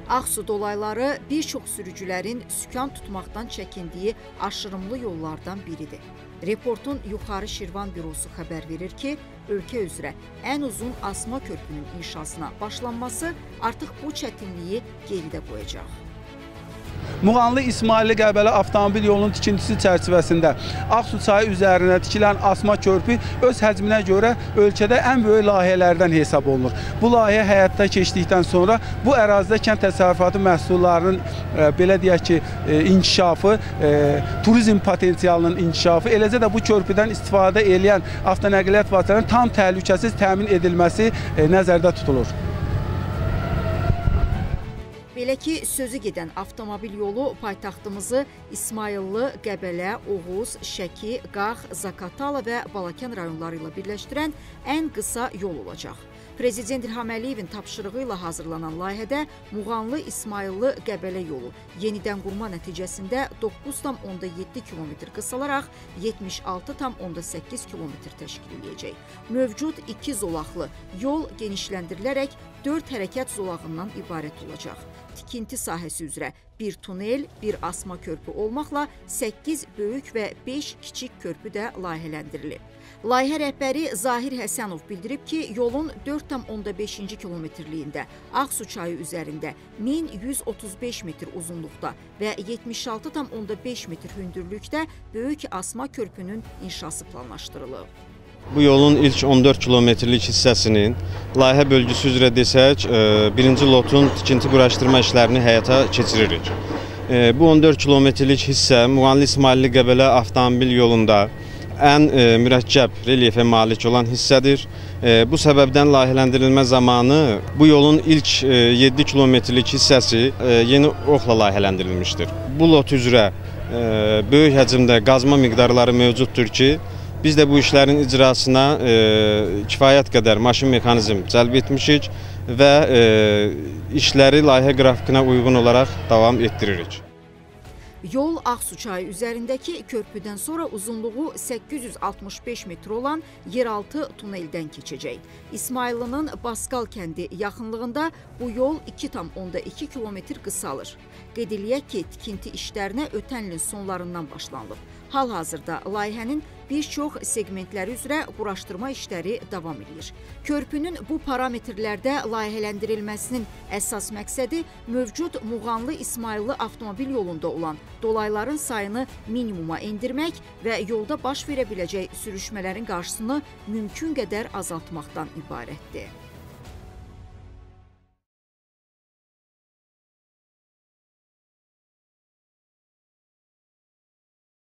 Ağsu dolayları bir çox sürücülərin sükan tutmaqdan çəkindiyi aşırımlı yollardan biridir. Reportun Yuxarı Şirvan bürosu xəbər verir ki, ölkə üzrə ən uzun asma körpünün inşasına başlanması artıq bu çətinliyi geridə qoyacaq. Muğanlı İsmailli Qəbələ avtomobil yolunun tikintisi çərçivəsində Ağsu çayı üzərinə tikilən asma körpü öz həcminə görə ölkədə ən böyük layihələrdən hesab olunur. Bu layihə həyata keçdikdən sonra bu ərazidə kənd təsərrüfatı məhsullarının belə deyək ki, inkişafı, turizm potensialının inkişafı, eləcə də bu körpüdən istifadə edən avtonəqliyyat vasitələrinin tam təhlükəsiz təmin edilməsi nəzərdə tutulur. Belə ki, sözü gedən avtomobil yolu paytaxtımızı İsmayıllı, Qəbələ, Oğuz, Şəki, Qax, Zaqatala və Balakən rayonları ilə birləşdirən ən qısa yol olacaq. Prezident İlham Əliyevin tapşırığı ilə hazırlanan layihədə Muğanlı, İsmayıllı, Qəbələ yolu yenidən qurma nəticəsində 9,7 km qısalaraq 76,8 km təşkil edəcək. Mövcud 2 zolaqlı yol genişləndirilərək 4 hərəkət zolağından ibarət olacaq. Tikinti sahəsi üzrə bir tunel, bir asma körpü olmaqla 8 böyük və 5 kiçik körpü də layihələndirilib. Layihə rəhbəri Zahir Həsənov bildirib ki, yolun 4,5 kilometrliyində Ağsu çayı üzərində 1135 metr uzunluqda və 76,5 metr hündürlükdə böyük asma körpünün inşası planlaşdırılıb. Bu yolun ilk 14 kilometrlik hissəsinin layihə bölgüsü üzrə desək, birinci lotun tikinti quraşdırma işlərini həyata keçiririk. Bu 14 kilometrlik hissə Muğanlı İsmailli Qəbələ avtomobil yolunda ən mürəkkəb relyefə malik olan hissədir. Bu səbəbdən layihələndirilmə zamanı bu yolun ilk 7 kilometrlik hissəsi yeni oxla layihələndirilmişdir. Bu lot üzrə böyük həcmdə qazma miqdarları mövcuddur ki, biz də bu işlərin icrasına kifayət qədər maşın mexanizm cəlb etmişik və işləri layihə qrafikinə uyğun olaraq davam etdiririk. Yol Ağsu çayı üzərindəki körpüdən sonra uzunluğu 865 metr olan yeraltı tuneldən keçəcək. İsmayıllının Baskal kəndi yaxınlığında bu yol 2,2 kilometr qısalır. Qeyd eləyək ki, tikinti işlərinə ötən ilin sonlarından başlanılıb. Hal-hazırda layihənin bir çox segmentləri üzrə quraşdırma işləri davam edir. Körpünün bu parametrlərdə layihələndirilməsinin əsas məqsədi mövcud Muğanlı İsmayıllı avtomobil yolunda olan dolayların sayını minimuma endirmək və yolda baş verə biləcək sürüşmələrin qarşısını mümkün qədər azaltmaqdan ibarətdir.